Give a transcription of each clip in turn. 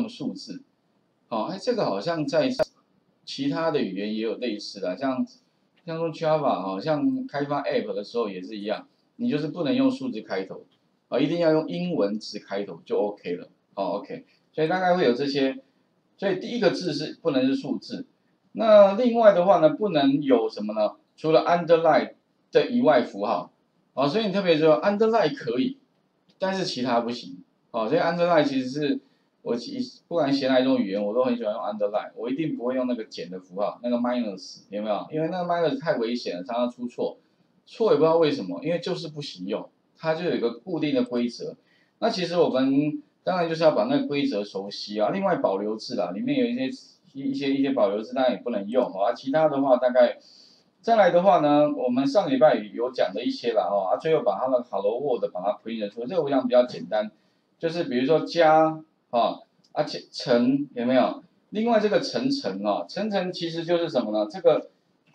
数字。哦，哎，这个好像在其他的语言也有类似的，像说 Java 好像开发 App 的时候也是一样，你就是不能用数字开头，啊，一定要用英文字开头就 OK 了。哦，OK，所以大概会有这些，所以第一个字是不能是数字，那另外的话呢，不能有什么呢？除了 underline 的以外符号，啊，所以你特别说 underline 可以，但是其他不行。哦，所以 underline 其实是不管写哪一种语言，我都很喜欢用 underline，我一定不会用那个减的符号，那个 minus 有没有？因为那个 minus 太危险了，常常出错，错也不知道为什么，因为就是不行用，它就有一个固定的规则。那其实我们当然就是要把那个规则熟悉啊，另外保留字啦，里面有一些保留字当然也不能用啊，其他的话大概。再来的话呢，我们上礼拜有讲的一些啦哦，最后把它的 Hello World 把它 print 出来，这个我想比较简单，就是比如说加且乘有没有？另外这个乘其实就是什么呢？这个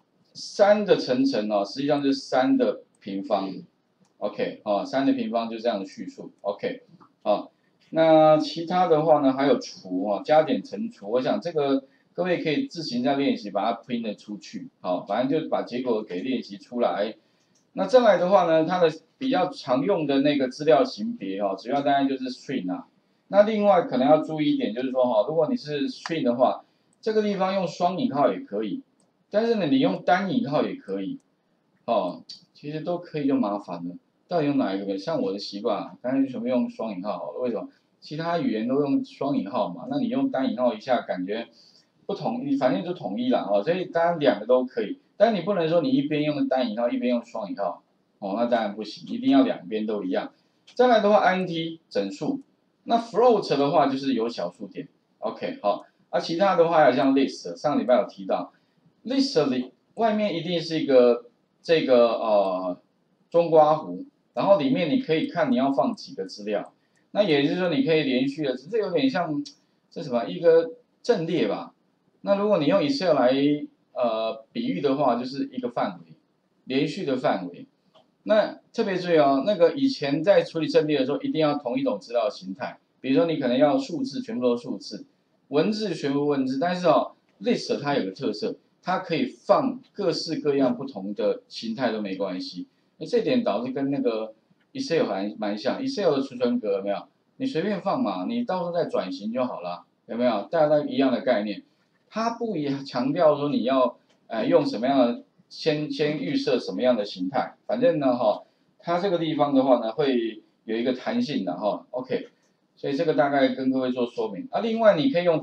3的乘实际上就是3的平方 ，OK 3的平方就这样的叙述 ，OK 那其他的话呢，还有除加减乘除，我想这个。各位可以自行在练习，把它 print 出去，反正就把结果给练习出来。那再来的话呢，它的比较常用的那个资料型别主要当然就是 string 啊。那另外可能要注意一点，就是说如果你是 string 的话，这个地方用双引号也可以，但是呢，你用单引号也可以，其实都可以就麻烦了。到底用哪一个？像我的习惯，当然全部用双引号好了。为什么？其他语言都用双引号嘛，那你用单引号一下感觉。不同，你反正就统一了所以当然两个都可以，但你不能说你一边用单引号一边用双引号，那当然不行，一定要两边都一样。再来的话 ，int 整数，那 float 的话就是有小数点 ，OK 好，其他的话像 list， 上礼拜有提到，list 里外面一定是一个这个中括弧，然后里面你可以看你要放几个资料，那也就是说你可以连续的，这有点像这什么一个阵列吧。那如果你用 Excel 来比喻的话，就是一个范围，连续的范围。那特别注意那个以前在处理阵列的时候，一定要同一种资料形态。比如说你可能要数字全部都是数字，文字全部文字，但是list 它有个特色，它可以放各式各样不同的形态都没关系。这点导致跟那个 Excel 还蛮像 ，Excel 的储存格有没有？你随便放嘛，你到时候再转型就好了，有没有？大概一样的概念。它不也强调说你要用什么样的先预设什么样的形态，反正呢它这个地方的话呢会有一个弹性的OK， 所以这个大概跟各位做说明另外你可以用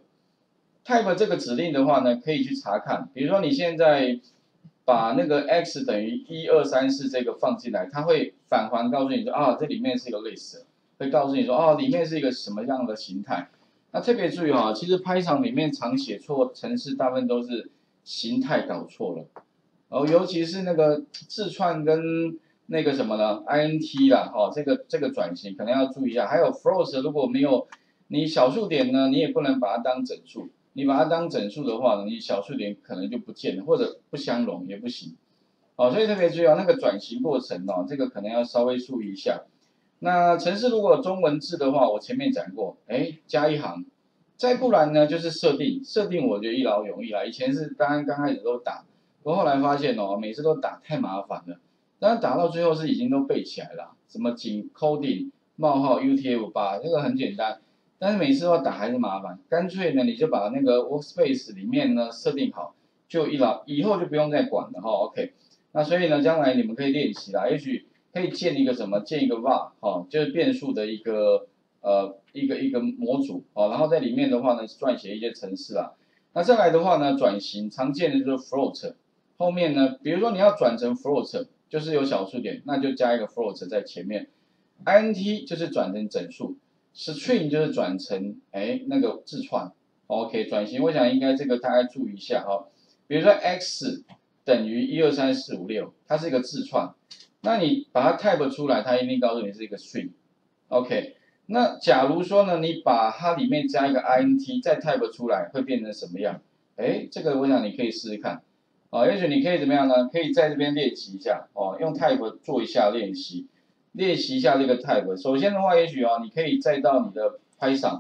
type 这个指令的话呢可以去查看，比如说你现在把那个 x 等于1234这个放进来，它会返还告诉你说这里面是一个 list， 会告诉你说里面是一个什么样的形态。那特别注意其实Python里面常写错程式，大部分都是形态搞错了，尤其是那个字串跟那个什么呢 ，int 啦，这个转型可能要注意一下。还有 float 如果没有你小数点呢，你也不能把它当整数，你把它当整数的话呢，你小数点可能就不见了，或者不相容也不行。所以特别注意那个转型过程这个可能要稍微注意一下。那程式如果中文字的话，我前面讲过，加一行，再不然呢就是设定我觉得一劳永逸啦。以前是当然刚开始都打，不过后来发现每次都打太麻烦了，当然打到最后是已经都背起来了，什么仅 coding 冒号 UTF-8这个很简单，但是每次都打还是麻烦，干脆呢你就把那个 workspace 里面呢设定好，就以后就不用再管了OK， 那所以呢将来你们可以练习啦，也许。可以建一个什么？建一个 var 就是变数的一个一个模组然后在里面的话呢撰写一些程式啦。那再来的话呢，转型常见的就是 float， 后面呢，比如说你要转成 float， 就是有小数点，那就加一个 float 在前面。int 就是转成整数 ，string 就是转成那个字串。OK， 转型我想应该这个大家注意一下比如说 x 等于1234566，它是一个字串。那你把它 type 出来，它一定告诉你是一个 string，OK。那假如说呢，你把它里面加一个 int， 再 type 出来，会变成什么样？这个我想你可以试试看，也许你可以怎么样呢？可以在这边练习一下用 type 做一下练习，练习一下这个 type。首先的话，也许你可以再到你的 Python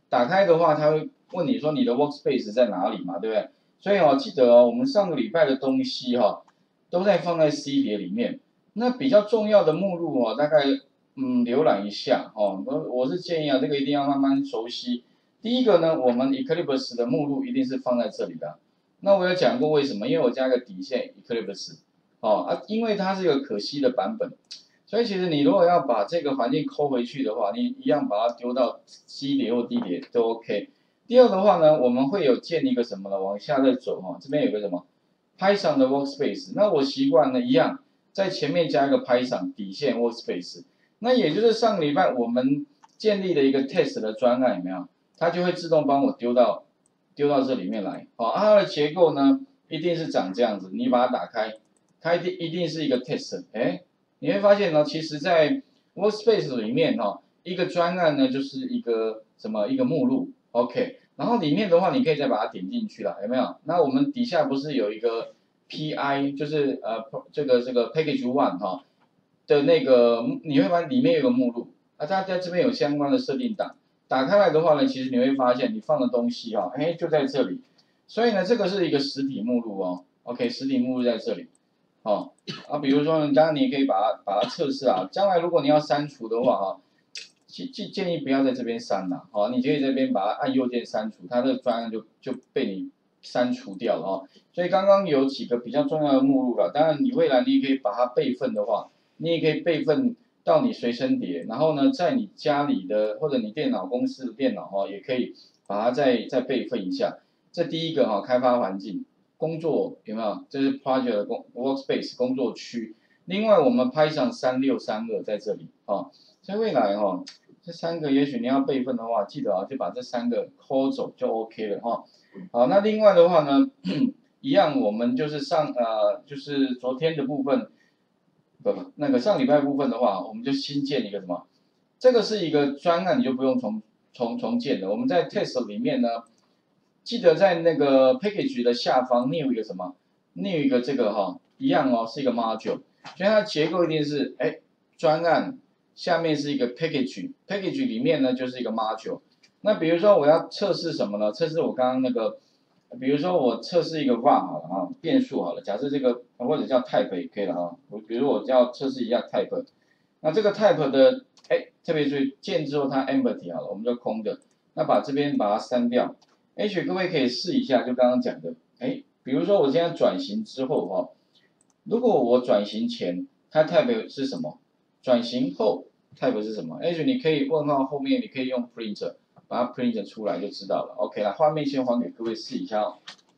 打开的话，它会问你说你的 workspace 在哪里嘛，对不对？所以记得我们上个礼拜的东西都在放在 C 碟里面。那比较重要的目录大概浏览一下我是建议这个一定要慢慢熟悉。第一个呢，我们 Eclipse 的目录一定是放在这里的。那我有讲过为什么？因为我加个底线 Eclipse 因为它是一个可惜的版本。所以其实你如果要把这个环境抠回去的话，你一样把它丢到 C 碟或 D 碟都 OK。第二的话呢，我们会有建一个什么呢？往下再走这边有个什么 Python 的 Workspace。那我习惯呢一样，在前面加一个 Python 底线 Workspace。那也就是上个礼拜我们建立的一个 test 的专案有没有？它就会自动帮我丢到这里面来它的结构呢一定是长这样子，你把它打开，它一定是一个 test。你会发现呢，其实在 Workspace 里面一个专案呢就是一个一个目录 ，OK。然后里面的话，你可以再把它点进去了，有没有？那我们底下不是有一个 PI， 就是这个 Package One 的那个，你会发现里面有个目录它在这边有相关的设定档。打开来的话呢，其实你会发现你放的东西就在这里。所以呢，这个是一个实体目录，OK， 实体目录在这里。比如说呢，当然你也可以把它测试将来如果你要删除的话建议不要在这边删了你可以在这边把它按右键删除，它这个专案就被你删除掉了所以刚刚有几个比较重要的目录了，当然你未来你也可以把它备份的话，你也可以备份到你随身碟，然后呢，在你家里的或者你电脑公司的电脑也可以把它再备份一下。这第一个开发环境。工作有没有？这是 project 的workspace 工作区。另外，我们Python 3632在这里所以未来这三个也许你要备份的话，记得就把这三个抠走就 OK 了好，那另外的话呢，一样我们就是就是昨天的部分，那个上礼拜部分的话，我们就新建一个什么？这个是一个专案，你就不用重建了。我们在 test 里面呢。记得在那个 package 的下方 new 一个什么 new 一个这个一样是一个 module， 所以它的结构一定是专案下面是一个 package 里面呢就是一个 module。那比如说我要测试什么呢？测试我刚刚那个，比如说我测试一个 var 好了变数好了，假设这个或者叫 type 也可以了比如我要测试一下 type， 那这个 type 的特别注意建之后它 empty 好了，我们就空的，那把这边把它删掉。各位可以试一下，就刚刚讲的，比如说我现在转型之后如果我转型前它 type 是什么，转型后 type 是什么你可以问号后面你可以用 print 把它 print 出来就知道了。OK 啦，画面先还给各位试一下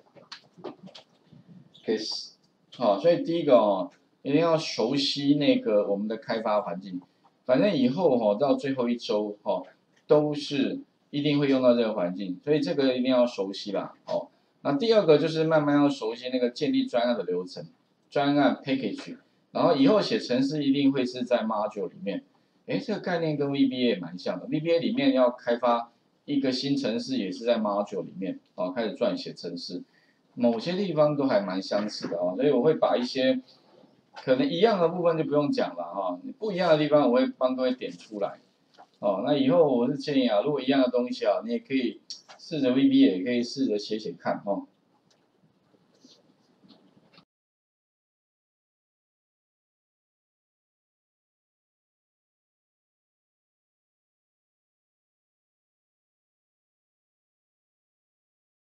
可以试所以第一个一定要熟悉那个我们的开发环境，反正以后到最后一周都是。一定会用到这个环境，所以这个一定要熟悉啦。那第二个就是慢慢要熟悉那个建立专案的流程，专案 package， 然后以后写程式一定会是在 module 里面。这个概念跟 VBA 也蛮像的 ，VBA 里面要开发一个新程式也是在 module 里面开始撰写程式，某些地方都还蛮相似的所以我会把一些可能一样的部分就不用讲了不一样的地方我会帮各位点出来。那以后我是建议如果一样的东西你也可以试着 VB， 也可以试着写看